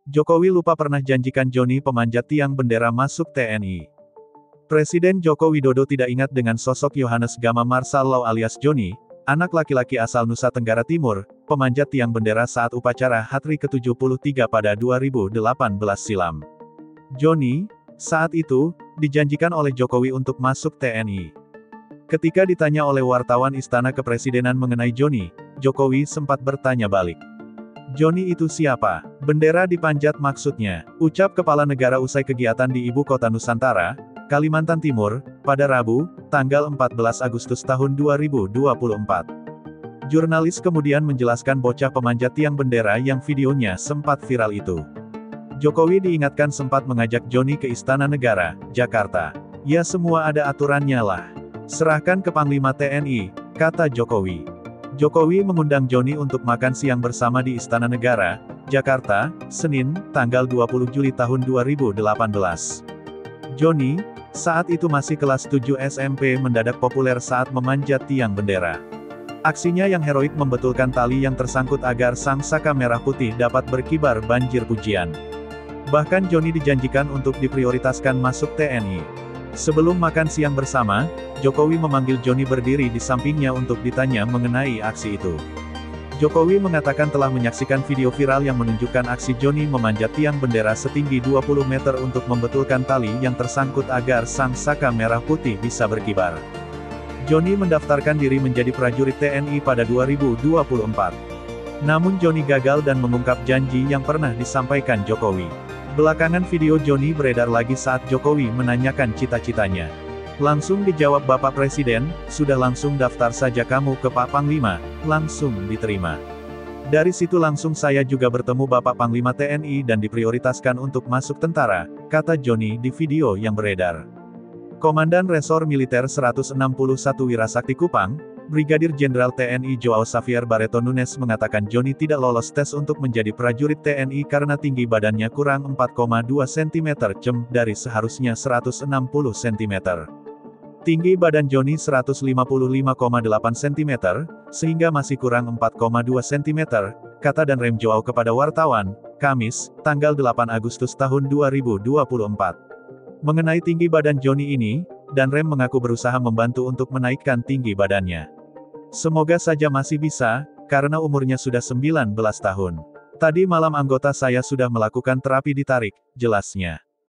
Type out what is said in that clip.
Jokowi lupa pernah janjikan Joni pemanjat tiang bendera masuk TNI. Presiden Joko Widodo tidak ingat dengan sosok Yohanes Gama Marsal Law alias Joni, anak laki-laki asal Nusa Tenggara Timur, pemanjat tiang bendera saat upacara HTRI ke-73 pada 2018 silam. Joni, saat itu, dijanjikan oleh Jokowi untuk masuk TNI. Ketika ditanya oleh wartawan Istana Kepresidenan mengenai Joni, Jokowi sempat bertanya balik. Joni itu siapa? Bendera dipanjat maksudnya, ucap Kepala Negara usai kegiatan di Ibu Kota Nusantara, Kalimantan Timur, pada Rabu, tanggal 14 Agustus tahun 2024. Jurnalis kemudian menjelaskan bocah pemanjat tiang bendera yang videonya sempat viral itu. Jokowi diingatkan sempat mengajak Joni ke Istana Negara, Jakarta. Ya semua ada aturannya lah. Serahkan ke Panglima TNI, kata Jokowi. Jokowi mengundang Joni untuk makan siang bersama di Istana Negara, Jakarta, Senin, tanggal 20 Juli tahun 2018. Joni, saat itu masih kelas 7 SMP mendadak populer saat memanjat tiang bendera. Aksinya yang heroik membetulkan tali yang tersangkut agar sang saka merah putih dapat berkibar banjir pujian. Bahkan Joni dijanjikan untuk diprioritaskan masuk TNI. Sebelum makan siang bersama, Jokowi memanggil Joni berdiri di sampingnya untuk ditanya mengenai aksi itu. Jokowi mengatakan telah menyaksikan video viral yang menunjukkan aksi Joni memanjat tiang bendera setinggi 20 meter untuk membetulkan tali yang tersangkut agar sang saka merah putih bisa berkibar. Joni mendaftarkan diri menjadi prajurit TNI pada 2024. Namun Joni gagal dan mengungkap janji yang pernah disampaikan Jokowi. Belakangan video Joni beredar lagi saat Jokowi menanyakan cita-citanya. Langsung dijawab Bapak Presiden, sudah langsung daftar saja kamu ke Pak Panglima, langsung diterima. Dari situ langsung saya juga bertemu Bapak Panglima TNI dan diprioritaskan untuk masuk tentara, kata Joni di video yang beredar. Komandan Resor Militer 161 Wirasakti Kupang, Brigadir Jenderal TNI Joao Xavier Barreto Nunes mengatakan Joni tidak lolos tes untuk menjadi prajurit TNI karena tinggi badannya kurang 4,2 cm dari seharusnya 160 cm. Tinggi badan Joni 155,8 cm, sehingga masih kurang 4,2 cm, kata Danrem Joao kepada wartawan, Kamis, tanggal 8 Agustus tahun 2024. Mengenai tinggi badan Joni ini, Danrem mengaku berusaha membantu untuk menaikkan tinggi badannya. Semoga saja masih bisa, karena umurnya sudah 19 tahun. Tadi malam anggota saya sudah melakukan terapi ditarik, jelasnya.